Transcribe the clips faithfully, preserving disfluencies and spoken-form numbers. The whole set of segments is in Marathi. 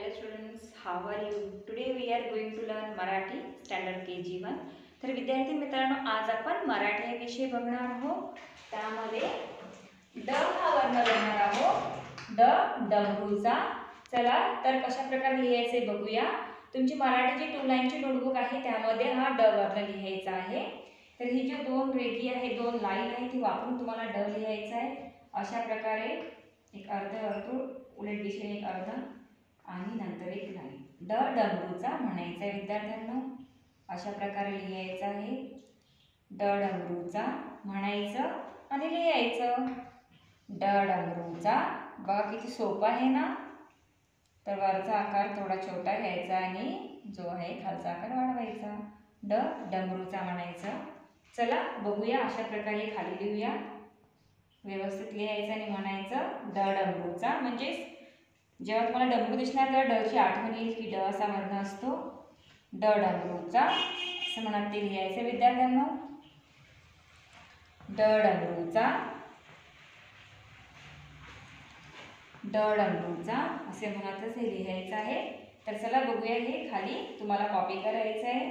Hello students, how are you? Today we are going to learn Marathi standard K G one. तर विद्यार्थी मित्रांनो, आज आपण मराठी हा विषय बघणार आहोत. त्यामध्ये ड हा वर्ण बघणार आहोत. ड डमरूचा. चला तर कशा प्रकारे लिहायचे बघूया. तुमची मराठीची टू लाईनची नोटबुक आहे त्यामध्ये हा ड वर्ण लिहायचा आहे. तर ही जी दोन रेघी आहे, दोन लाईन आहे ती वापरून तुम्हाला ड लिहायचा आहे. अशा प्रकारे एक अर्ध वर्तुळ, उलट दिशेने एक अर्ध आणि नंतर एक लाईन. ड डमरूचा म्हणायचा आहे विद्यार्थ्यांनो. अशा प्रकारे लिहायचं आहे. ड डमरूचा म्हणायचं आणि लिहायचं. ड डमरूचा. बघा किती सोपं आहे ना. तर वरचा आकार थोडा छोटा घ्यायचा आणि जो आहे खालचा आकार वाढवायचा. ड डमरूचा म्हणायचं. चला बघूया. अशा प्रकारे खाली लिहूया. व्यवस्थित लिहायचं आणि म्हणायचं ड डमरूचा. म्हणजे जेव्हा तुम्हाला डमरू दिसणार तर ड ची आठवण येईल की ड असा वर्ण असतो. ड डमरूचा असं म्हणत ते लिहायचं विद्यार्थ्यांनो. ड डमरूचा. ड डमरूचा असे म्हणतच हे लिहायचं आहे. तर चला बघूया. हे खाली तुम्हाला कॉपी करायचं आहे.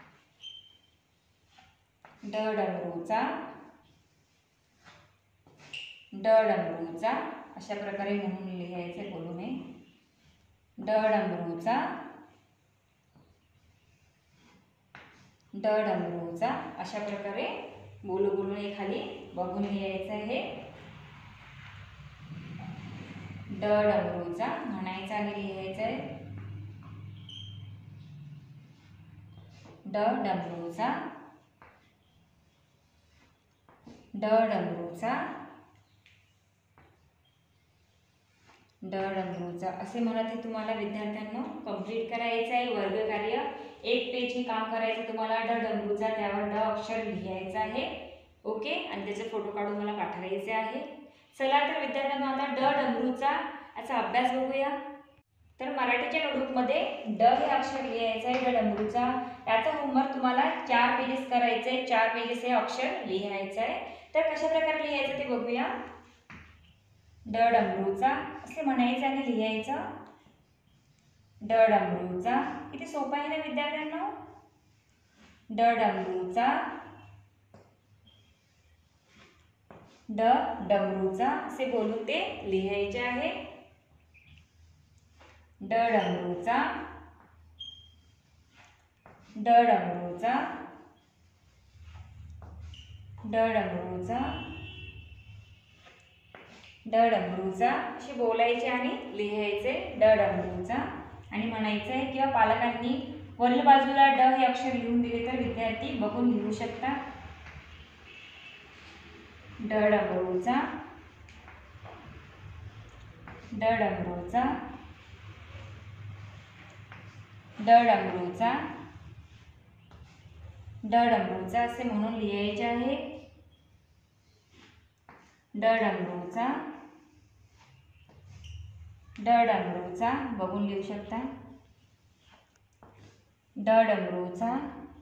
ड डमरूचा. ड डमरूचा अशा प्रकारे म्हणून लिहायचे बोलू नये. ड डमरूचा. ड डमरूचा अशा प्रकारे बोलू बोलून हे खाली बघून लिहायचं आहे. ड डमरूचा म्हणायचं आणि लिहायचं आहे. ड डमरूचा. ड डमरूचा. ड डमरूचा असे म्हणत हे तुम्हाला विद्यार्थ्यांनो कंप्लीट करायचं आहे. वर्ग कार्य एक पेज हे काम करायचं तुम्हाला. ड डमरूचा त्यावर ड अक्षर लिहायचं आहे. ओके. आणि त्याचे फोटो काढून मला पाठवायचे आहे. चला तर विद्यार्थ्यांनो आता ड डमरूचा याचा अभ्यास बघूया. तर मराठीच्या नोटबुकमध्ये ड हे अक्षर लिहायचं आहे. ड डमरूचा. याचा होमवर्क तुम्हाला चार पेजेस करायचं आहे. चार पेजेस हे अक्षर लिहायचं आहे. तर कशा प्रकारे लिहायचं ते बघूया. ड डमरूचा असे म्हणायचं आणि लिहायचं. ड डमरूचा. किती सोपं आहे ना विद्यार्थ्यांनो. ड डमरूचा. ड डमरूचा असे बोलून ते लिहायचे आहे. ड डमरूचा. ड डमरूचा. ड डमरूचा. ड डमरूचा असे बोलायचे आणि लिहायचे. ड डमरूचा आणि म्हणायचं आहे. किंवा पालकांनी वरील बाजूला ड हे अक्षर लिहून दिले तर विद्यार्थी बघून लिहू शकता. ड डमरूचा. ड डमरूचा. ड डमरूचा. ड डमरूचा असे म्हणून लिहायचे आहे. ड डमरूचा. ड डमरूचा बघून लिहू शकता. ड डमरूचा.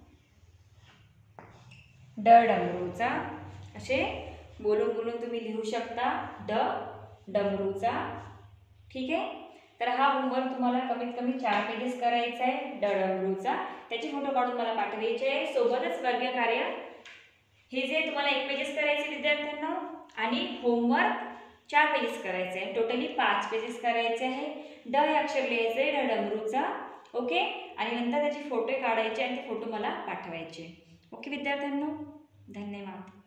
ड डमरूचा असे बोलून बोलून तुम्ही लिहू शकता. ड डमरूचा. ठीक आहे. तर हा होमवर्क तुम्हाला कमीत कमी चार पेजेस करायचा आहे. ड डमरूचा. त्याचे फोटो काढून मला पाठवायचे आहे. सोबतच वर्ग कार्य हे जे तुम्हाला एक पेजेस करायचे विद्यार्थ्यांना आणि होमवर्क चार पेजेस करायचे आहे. टोटली पाच पेजेस करायचे आहे. ड हे अक्षर लिहायचे आहे. ड डमरूचा. ओके. आणि नंतर त्याचे फोटो काढायचे आणि ते फोटो मला पाठवायचे. ओके विद्यार्थ्यांनो, धन्यवाद.